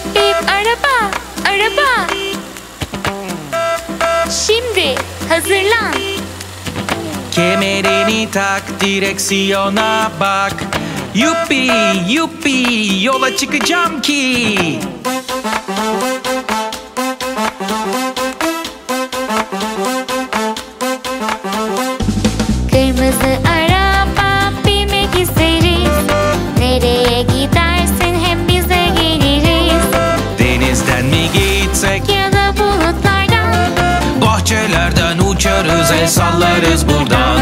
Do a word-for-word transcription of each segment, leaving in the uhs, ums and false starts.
bip araba, araba. Şimdi hazırlan. Kemerini tak, direksiyona bak. Yuppi yuppi, yola çıkacağım ki. Kırmızı araba binmek isteriz. Nereye gidersin hem bize geliriz. Denizden mi gitsek Ya da bulutlardan. bahçelerden uçarız, el sallarız buradan.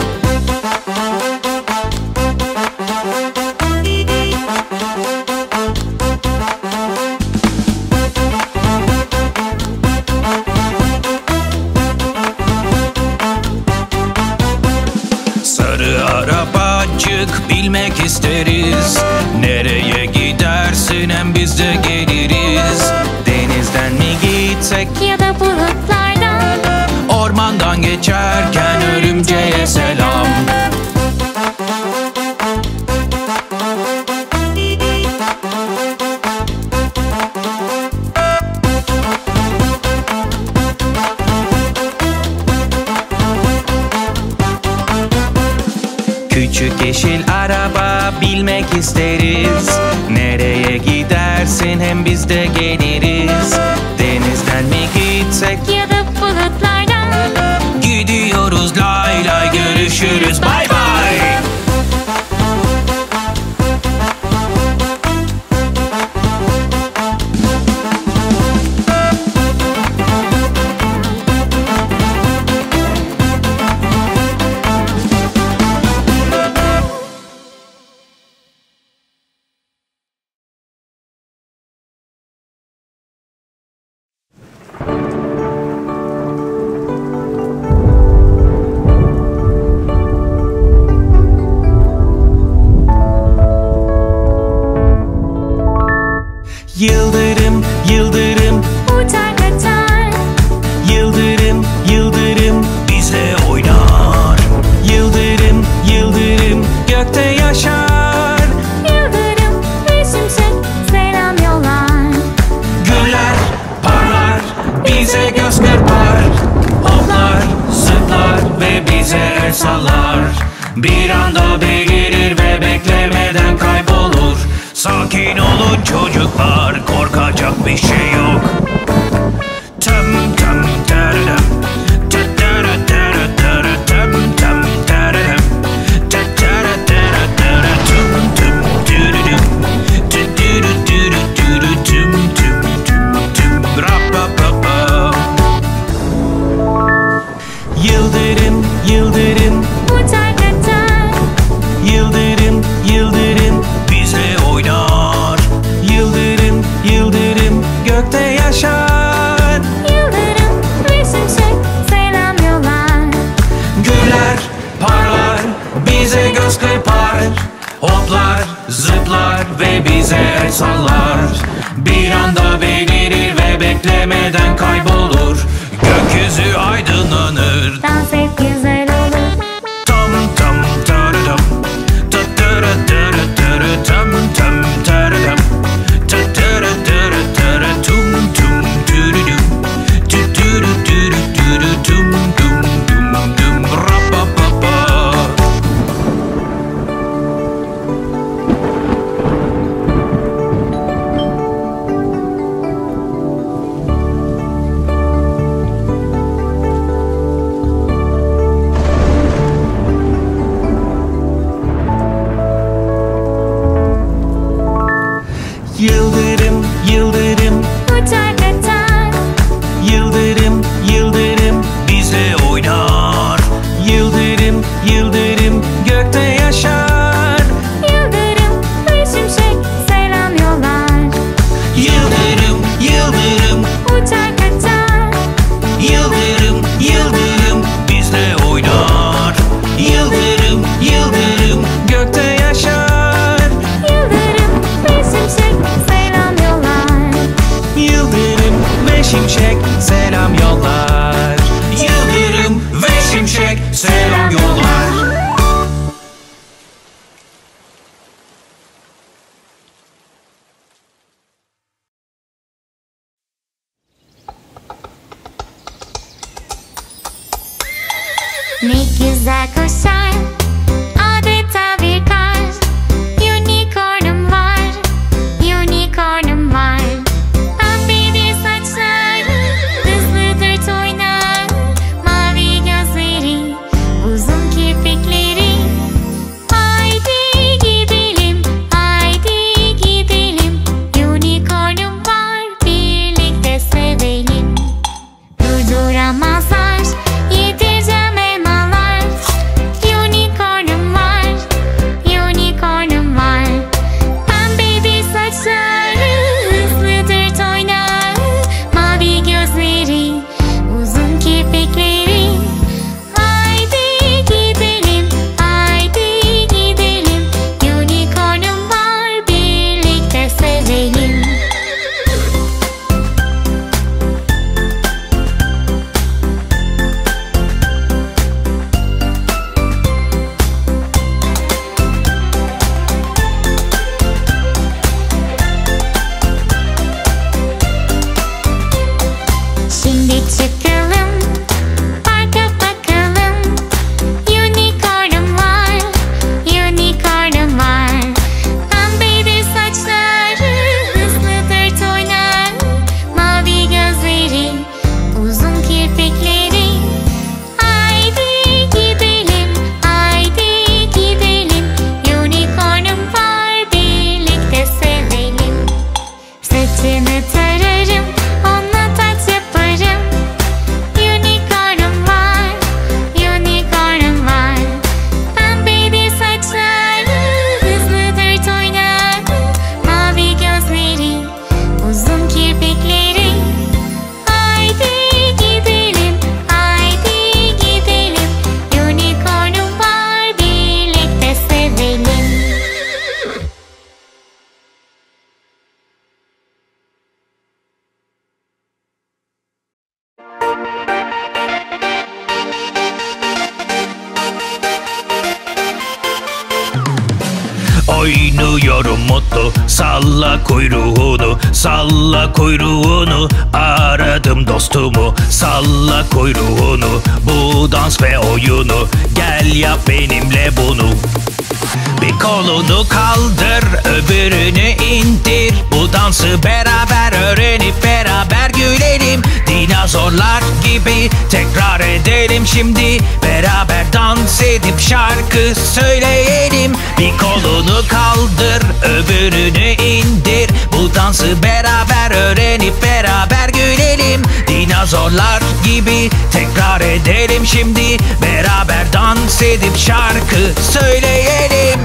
Sarı arabacık, bilmek isteriz. Nereye gidersin hem biz de geliriz. Denizden mi gitsek Ya da bulutlardan. ormandan geçerken örümceğe selam. Küçük yeşil araba, bilmek isteriz. Nereye gidersin hem biz de geliriz. Denizden mi gitsek Ya da bulutlardan. gidiyoruz, lay lay, görüşürüz, bay bay. Yıldırım, yıldırım, Uçar kaçar. yıldırım, yıldırım bize oynar. Yıldırım, yıldırım gökte yaşar. Yıldırım ve şimşek selam yollar. Güller, parlar, bize göz kırpar. Hoplar, zıplar ve bize el sallar. Bir anda belirir ve beklemeden kaybolur. Sakin olun çocuklar, korkacak bir şey yok. Tam tam tararam, tatara tara tara, tam tam tararam, tatara tara tara, tum tum dürürüm, dürürü dürü dürü, tum tum tum tum, rapapapa. Yıldırım, yıldırım, Uçar kaçar. yıldırım, yıldırım bize oynar. Yıldırım, yıldırım gökte yaşar. Yıldırım ve şimşek selam yollar. Güller, parlar, bize göz kırpar. Hoplar, zıplar ve bize el sallar. Bir anda belirir ve beklemeden kaybolur. Gökyüzü aydınlanır. Dans et güzel olur. Tam tam tararam, tatara tara tara, tam tam tararam, tatara tara tara, tum tum dürürüm, dürürü dürü dürü, tum tum tum tum, rapapapa. Ne güzel koşar, adeta bir kar. Unicornum var, unicornum var. Pembedir saçları, hızlıdır toynar. Mavi gözleri, uzun kirpikleri. Haydi gidelim, haydi gidelim. Unicornum var, birlikte sevelim. Durduramazlar, yedireceğim elmalar. Unicornum var, unicornum var. Pembedir saçları, hızlıdır toynar. Mavi gözleri, uzun kirpikleri. Haydi gidelim, haydi gidelim. Unicornum var, birlikte sevelim. Şimdi çıkalım, parka bakalım. Unicornum var, unicornum var. Pembedir saçları, hızlıdır toynar. Mavi gözleri, uzun kirpikleri. Haydi gidelim, haydi gidelim. Unicornum var, birlikte sevelim. Saçını tararım, onunla taç yaparım. Unicornum var, unicornum var. Pembedir saçları, hızlıdır toynar. Mavi gözleri, uzun kirpikleri. Haydi gidelim, haydi gidelim. Unicornum var, birlikte sevelim. Oynuyorum mutlu, salla kuyruğunu, salla kuyruğunu. Aradım dostumu, salla kuyruğunu. Bu dans ve oyunu, gel yap benimle bunu. Bir kolunu kaldır, öbürünü indir. Bu dansı beraber öğrenip beraber gülelim. Dinozorlar gibi tekrar edelim şimdi. Beraber dans edip şarkı söyleyelim. Bir kolunu kaldır, öbürünü indir. Bu dansı beraber öğrenip beraber gülelim. Dinozorlar gibi tekrar edelim şimdi. Beraber dans edip şarkı söyleyelim.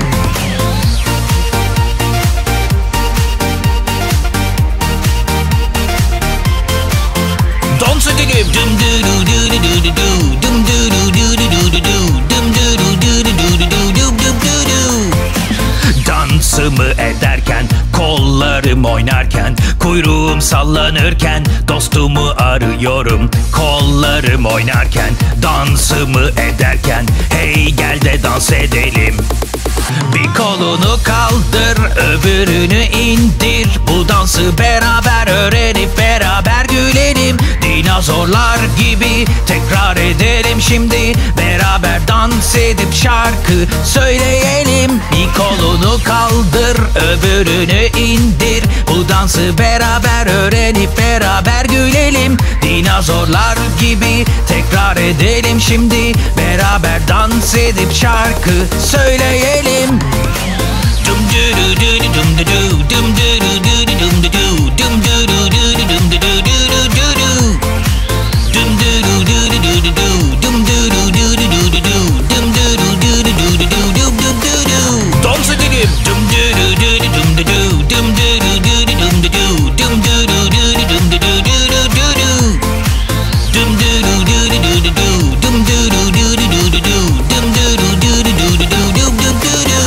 Dans edelim. Dum du du du du du du, dum du du du du du du, dum du du du du du du, dum dum du du. Dansımı ederken, kollarım oynarken, kuyruğum sallanırken dostumu arıyorum. Kollarım oynarken, dansımı ederken, hey gel de dans edelim. Bir kolunu kaldır, öbürünü indir. Bu dansı beraber öğrenip beraber gülelim. Dinozorlar gibi tekrar edelim şimdi. Beraber dans edip şarkı söyleyelim. Bir kolunu kaldır, öbürünü indir. Bu dansı beraber öğrenip beraber gülelim. Dinozorlar gibi tekrar edelim şimdi. Beraber dans edip şarkı söyleyelim. Dum du du du dum du du, dum du du du dum du du, dum du du du dum du du du du du. Dum du du du du du du, dum du du du du du du, dum du du du du du du du du du du. Dans edelim. Dum du du du dum du du, dum du du du dum du du, dum du du du dum du du du du du. Dum du du du du du du, dum du du du du du du, dum du du du du du du du du du.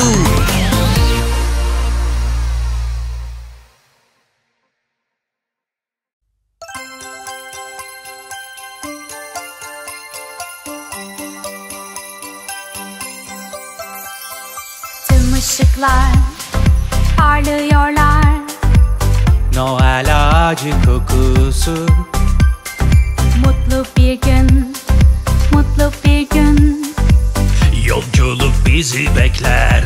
Tüm ışıklar parlıyorlar. Noel ağacı kokusu. Mutlu bir gün, mutlu bir gün. bizi bekler.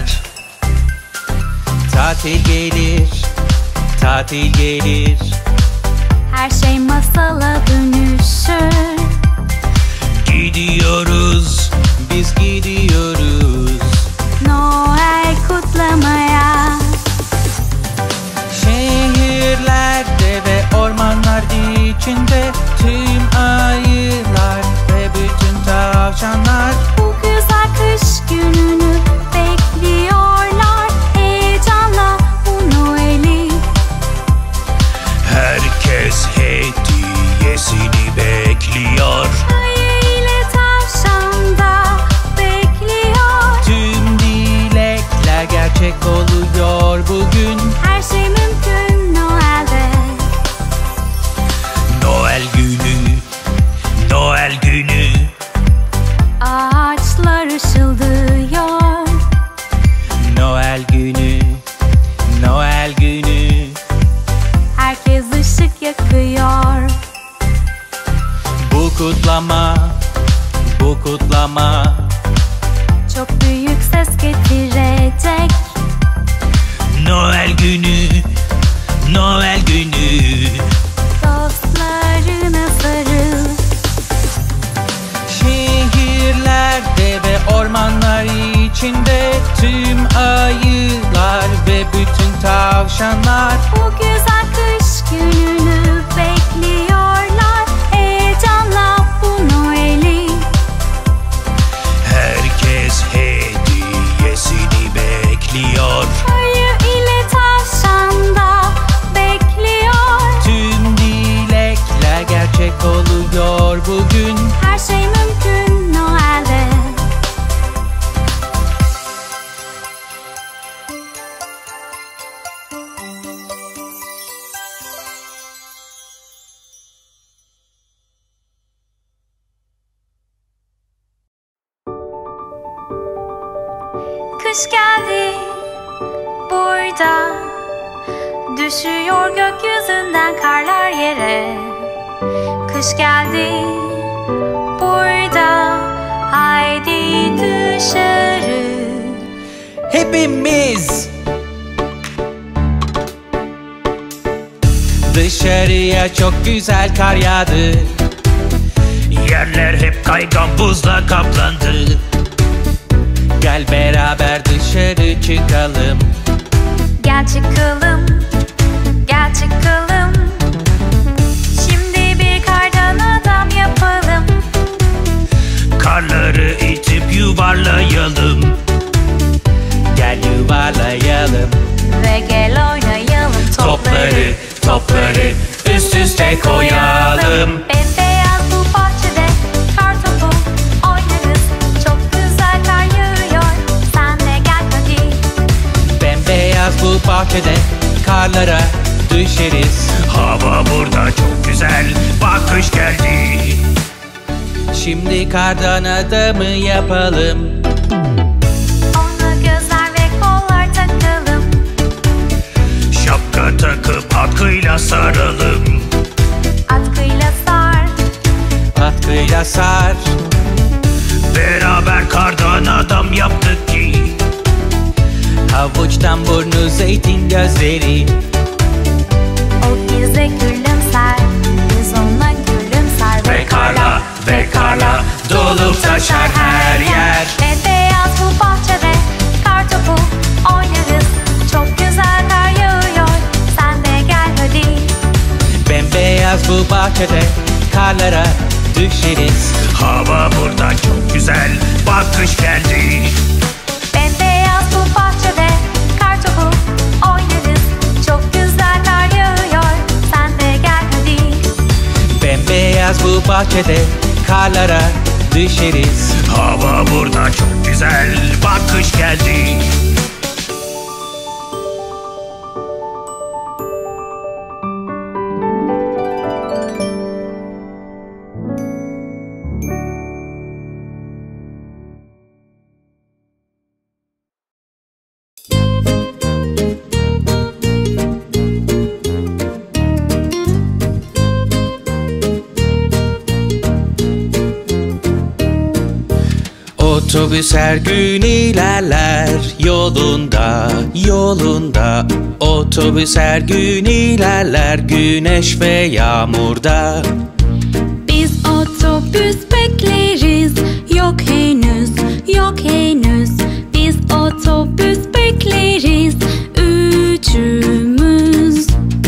Tatil gelir, tatil gelir. Her şey masala dönüşür. Gidiyoruz, biz gidiyoruz Noel kutlamaya. Şehirlerde ve ormanlar içinde tüm ayılar ve bütün tavşanlar Bu güzel kış gününü bekliyorlar. Heyecanla bu Noel'i. Herkes hediyesini bekliyor. Ayı ile tavşan da bekliyor. tüm dilekler gerçek oluyor bugün. Her şey mümkün Noel'de. Noel günü, Noel günü. Ağaçlar ışıldıyor. Noel günü, Noel günü. Herkes ışık yakıyor. Bu kutlama, bu kutlama Çok büyük ses getirecek. Noel günü, Noel günü. Dostlarına sarıl. Şehirlerde ve ormanlar içinde tüm ayılar ve bütün tavşanlar Bu güzel kış gününü bekliyorlar. Heyecanla bu Noel'i. Herkes hediyesini bekliyor. Ayı ile tavşan da bekliyor. tüm dilekler gerçek oluyor bugün. Her şey mümkün Noel'de. Kış geldi burada. Düşüyor gökyüzünden karlar yere. Kış geldi burada. Haydi dışarı. Hepimiz dışarıya, çok güzel kar yağdı. Yerler hep kaygan buzla kaplandı. Gel beraber dışarı çıkalım. Gel çıkalım, gel çıkalım. Şimdi bir kardan adam yapalım. Karları itip yuvarlayalım. Gel yuvarlayalım. Ve gel oynayalım Topları, topları üst üste koyalım. Bembeyaz bu bahçede kar topu oynarız. Çok güzel kar yağıyor. Sen de gel hadi. Bembeyaz bu bahçede karlara düşeriz. Hava burada çok güzel, bak kış geldi. Şimdi kardan adamı yapalım. Ona gözler ve kollar takalım. Şapka takıp atkıyla saralım. Atkıyla sar. Atkıyla sar. Beraber kardan adam yaptık ki Havuçtan burnu, zeytin gözleri. O bize gülümser. Biz ona gülümser. Ve karla, ve karla dolup taşar her yer. Bembeyaz bu bahçede kar topu oynarız. Çok güzel kar yağıyor. Sen de gel hadi. Bembeyaz bu bahçede karlara düşeriz. Hava burada çok güzel, bak kış geldi. Bembeyaz bu bahçede kar topu oynarız. Çok güzel kar yağıyor. Sen de gel hadi. Bembeyaz bu bahçede karlara düşeriz. Hava burada çok güzel, bak kış geldi. Otobüs her gün ilerler yolunda, yolunda. Otobüs her gün ilerler güneş ve yağmurda. Biz otobüs bekleriz, yok henüz, yok henüz. Biz otobüs bekleriz, üçümüz.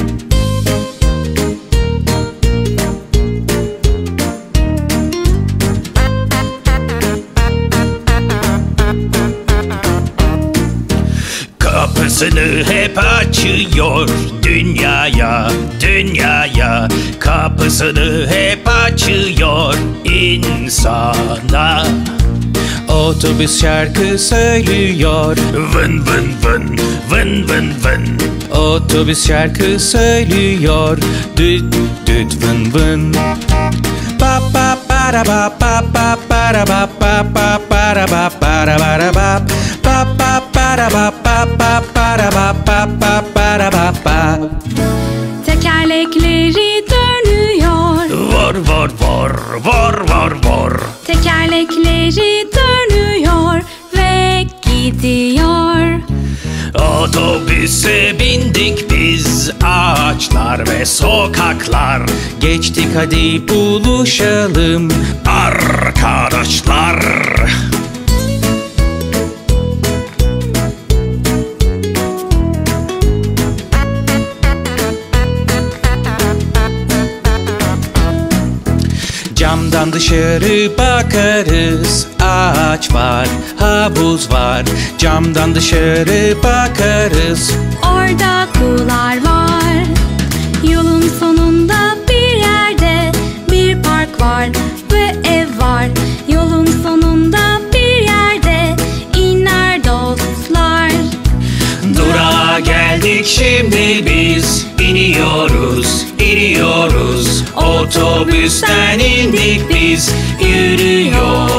Kapısını hep açıyor dünyaya, dünyaya. Kapısını hep açıyor insana. Otobüs şarkı söylüyor, vın vın vın, vın vın vın. Otobüs şarkı söylüyor, düt düt vın vın. Pa pa para pa pa pa para pa pa pa para pa para para pa pa pa para pa pa pa para pa pa pa para pa pa. Tekerlekleri dönüyor, Vur vur vur, vur vur vur. tekerlekleri dönüyor ve gidiyor. Otobüse bindik biz, ağaçlar ve sokaklar. Geçtik hadi buluşalım arkadaşlar. Camdan dışarı bakarız, ağaç var, havuz var. Camdan dışarı bakarız, Orada kuğular var. Yolun sonunda bir yerde bir park var ve ev var. Yolun sonunda bir yerde iner dostlar. Durağa geldik şimdi biz, iniyoruz, iniyoruz. Otobüsten indik biz, yürüyoruz.